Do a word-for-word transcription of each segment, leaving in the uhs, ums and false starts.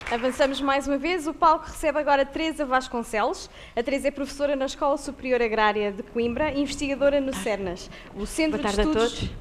Avançamos mais uma vez. O palco recebe agora Teresa Vasconcelos. A Teresa é professora na Escola Superior Agrária de Coimbra e investigadora no CERNAS, o Centro Boa de tarde Estudos... a todos.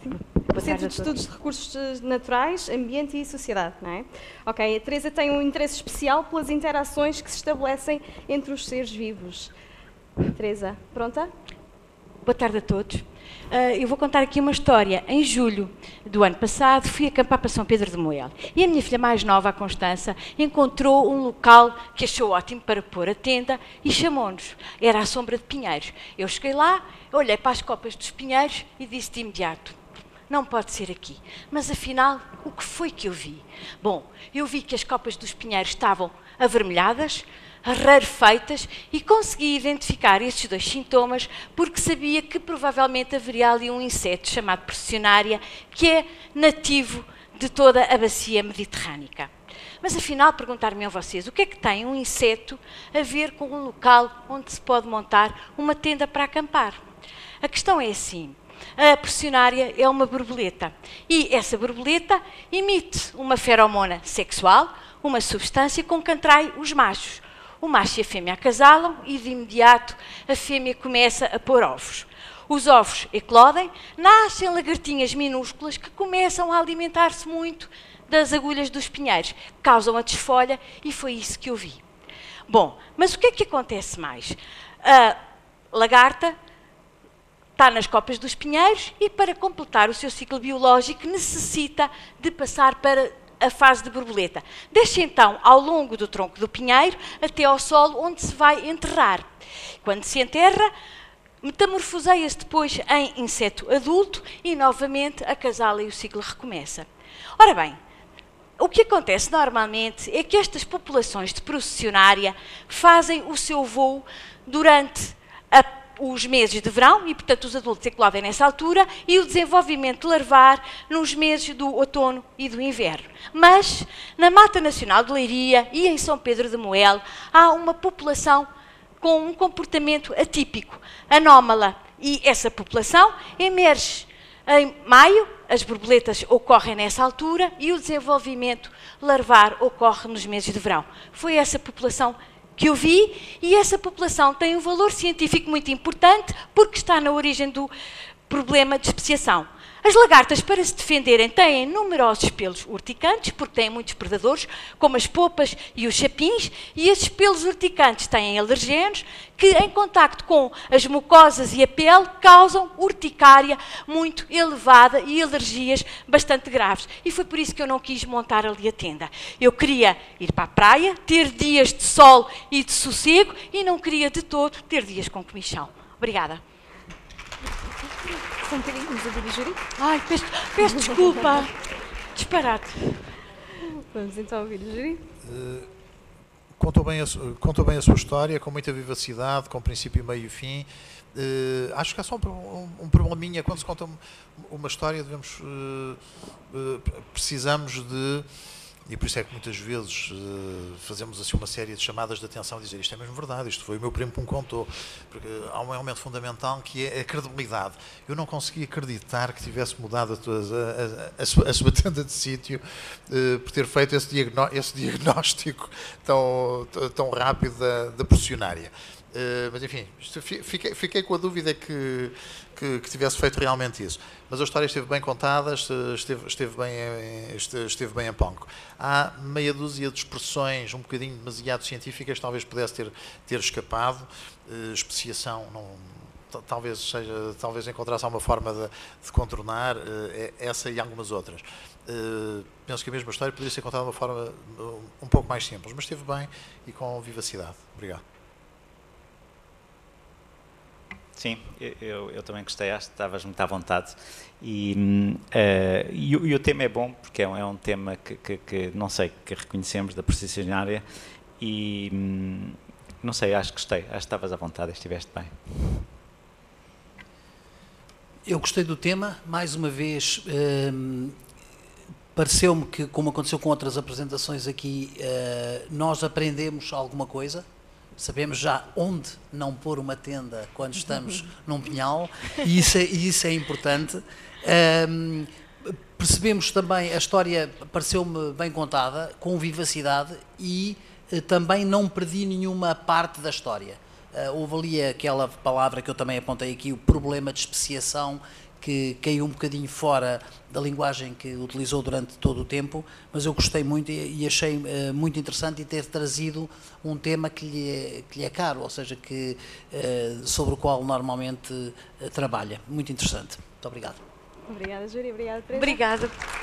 O Centro de Estudos de Recursos Naturais, Ambiente e Sociedade, não é? Ok, a Teresa tem um interesse especial pelas interações que se estabelecem entre os seres vivos. Teresa, pronta? Boa tarde a todos. Uh, eu vou contar aqui uma história. Em julho do ano passado, fui acampar para São Pedro de Moel. E a minha filha mais nova, a Constança, encontrou um local que achou ótimo para pôr a tenda e chamou-nos. Era à sombra de pinheiros. Eu cheguei lá, olhei para as copas dos pinheiros e disse de imediato: não pode ser aqui. Mas afinal, o que foi que eu vi? Bom, eu vi que as copas dos pinheiros estavam avermelhadas, rarefeitas, e consegui identificar estes dois sintomas porque sabia que provavelmente haveria ali um inseto chamado Processionária, que é nativo de toda a bacia mediterrânica. Mas afinal, perguntar-me a vocês, o que é que tem um inseto a ver com um local onde se pode montar uma tenda para acampar? A questão é assim: a Processionária é uma borboleta e essa borboleta emite uma feromona sexual, uma substância com que atrai os machos. O macho e a fêmea acasalam e de imediato a fêmea começa a pôr ovos. Os ovos eclodem, nascem lagartinhas minúsculas que começam a alimentar-se muito das agulhas dos pinheiros, causam a desfolha e foi isso que eu vi. Bom, mas o que é que acontece mais? A lagarta está nas copas dos pinheiros e, para completar o seu ciclo biológico, necessita de passar para a fase de borboleta. Desce então ao longo do tronco do pinheiro até ao solo, onde se vai enterrar. Quando se enterra, metamorfoseia-se depois em inseto adulto e novamente acasala e o ciclo recomeça. Ora bem, o que acontece normalmente é que estas populações de Processionária fazem o seu voo durante a os meses de verão, e portanto os adultos eclodem nessa altura, e o desenvolvimento larvar nos meses do outono e do inverno. Mas na Mata Nacional de Leiria e em São Pedro de Moel há uma população com um comportamento atípico, anómala, e essa população emerge em maio, as borboletas ocorrem nessa altura e o desenvolvimento larvar ocorre nos meses de verão. Foi essa população que eu vi, e essa população tem um valor científico muito importante porque está na origem do problema de especiação. As lagartas, para se defenderem, têm numerosos pelos urticantes, porque têm muitos predadores, como as popas e os chapins, e esses pelos urticantes têm alergenos que, em contacto com as mucosas e a pele, causam urticária muito elevada e alergias bastante graves. E foi por isso que eu não quis montar ali a tenda. Eu queria ir para a praia, ter dias de sol e de sossego, e não queria de todo ter dias com comichão. Obrigada. Só um bocadinho, vamos ouvir o júri. Ai, peço, peço desculpa. Disparate. Vamos então ouvir o júri. Uh, contou, bem a, contou bem a sua história, com muita vivacidade, com princípio, meio e fim. Uh, acho que há só um, um, um probleminha. Quando se conta uma história, devemos, uh, uh, precisamos de... E por isso é que muitas vezes uh, fazemos assim uma série de chamadas de atenção, dizer isto é mesmo verdade, isto foi o meu primo que me contou, porque há um elemento fundamental que é a credibilidade. Eu não consegui acreditar que tivesse mudado a, tua, a, a, a, sua, a sua tenda de sítio uh, por ter feito esse, diagnó esse diagnóstico tão, tão rápido da, da Processionária. Uh, mas enfim, fiquei, fiquei com a dúvida que, que, que tivesse feito realmente isso. Mas a história esteve bem contada, esteve, esteve, bem, esteve bem em palco. Há meia dúzia de expressões um bocadinho demasiado científicas, talvez pudesse ter, ter escapado. Uh, especiação, não, talvez, seja, talvez encontrasse alguma forma de, de contornar uh, essa e algumas outras. Uh, penso que a mesma história poderia ser contada de uma forma um pouco mais simples, mas esteve bem e com vivacidade. Obrigado. Sim, eu, eu também gostei, acho que estavas muito à vontade e, uh, e, e o tema é bom porque é um, é um tema que, que, que, não sei, que reconhecemos da Processionária e, um, não sei, acho que gostei, acho que estavas à vontade, estiveste bem. Eu gostei do tema, mais uma vez, um, pareceu-me que, como aconteceu com outras apresentações aqui, uh, nós aprendemos alguma coisa. Sabemos já onde não pôr uma tenda quando estamos num pinhal, e isso é, isso é importante. Um, percebemos também, a história pareceu-me bem contada, com vivacidade, e uh, também não perdi nenhuma parte da história. Uh, houve ali aquela palavra que eu também apontei aqui, o problema de especiação, que caiu um bocadinho fora da linguagem que utilizou durante todo o tempo, mas eu gostei muito e, e achei uh, muito interessante e ter trazido um tema que lhe é, que lhe é caro, ou seja, que, uh, sobre o qual normalmente uh, trabalha. Muito interessante. Muito obrigado. Obrigada, Júlia. Obrigada, Teresa. Obrigada.